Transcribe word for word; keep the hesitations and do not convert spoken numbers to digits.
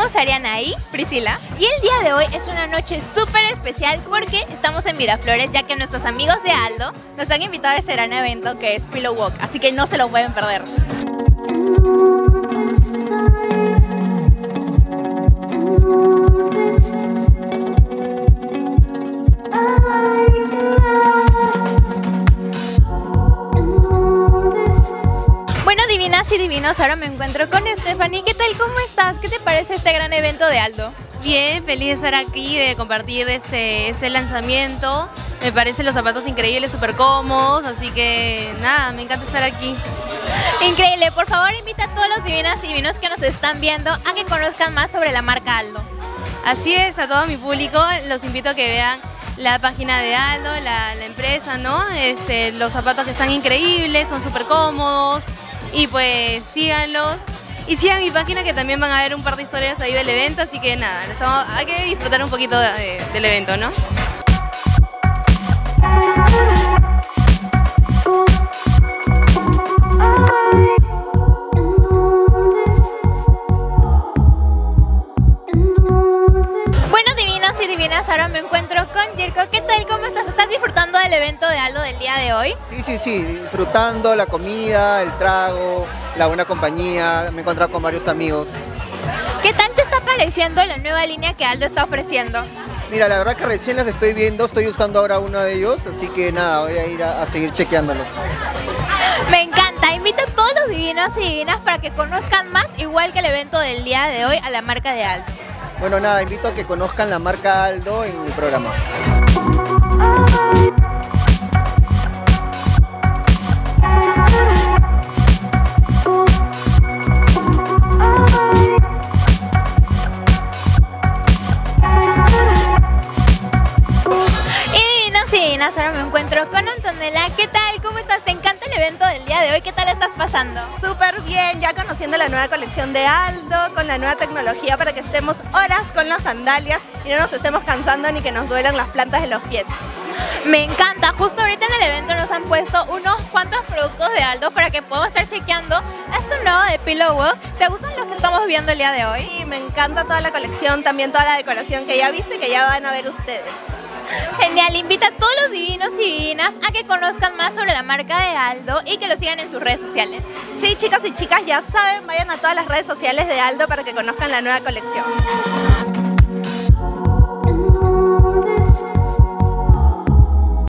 somos Ariana y Priscila. Y el día de hoy es una noche súper especial porque estamos en Miraflores, ya que nuestros amigos de Aldo nos han invitado a este gran evento que es Pillow Walk, así que no se lo pueden perder. Divinas y divinos, ahora me encuentro con Stephanie. ¿Qué tal? ¿Cómo estás? ¿Qué te parece este gran evento de Aldo? Bien, feliz de estar aquí, de compartir este, este lanzamiento. Me parecen los zapatos increíbles, súper cómodos, así que nada, me encanta estar aquí. Increíble, por favor invita a todos los divinas y divinos que nos están viendo a que conozcan más sobre la marca Aldo. Así es, a todo mi público los invito a que vean la página de Aldo, la, la empresa, ¿no? Este, los zapatos que están increíbles, son súper cómodos. Y pues síganlos y sigan mi página, que también van a ver un par de historias ahí del evento, así que nada, estamos, hay que disfrutar un poquito de, de, del evento, ¿no? Ahora me encuentro con Jirko. ¿Qué tal? ¿Cómo estás? ¿Estás disfrutando del evento de Aldo del día de hoy? Sí, sí, sí, disfrutando la comida, el trago, la buena compañía, me he encontrado con varios amigos. ¿Qué tal te está pareciendo la nueva línea que Aldo está ofreciendo? Mira, la verdad que recién las estoy viendo, estoy usando ahora uno de ellos, así que nada, voy a ir a, a seguir chequeándolos. Me encanta, invita a todos los divinos y divinas para que conozcan más, igual que el evento del día de hoy, a la marca de Aldo. Bueno, nada, invito a que conozcan la marca Aldo en mi programa. Y divinos y divinas, ahora me encuentro con Antonella. ¿Qué tal? ¿Cómo estás? ¿Te encanta el evento del día de hoy? ¿Qué tal estás pasando? Súper bien, ya conociendo la nueva colección de Aldo, con la nueva tecnología para que estemos horas con las sandalias y no nos estemos cansando ni que nos duelan las plantas de los pies. Me encanta, justo ahorita en el evento nos han puesto unos cuantos productos de Aldo para que podamos estar chequeando esto nuevo de Pillow Walk. ¿Te gustan los que estamos viendo el día de hoy? Sí, me encanta toda la colección, también toda la decoración que ya viste, que ya van a ver ustedes. Genial, invita a todos los divinos y divinas a que conozcan más sobre la marca de Aldo y que lo sigan en sus redes sociales. Sí, chicos y chicas, ya saben, vayan a todas las redes sociales de Aldo para que conozcan la nueva colección.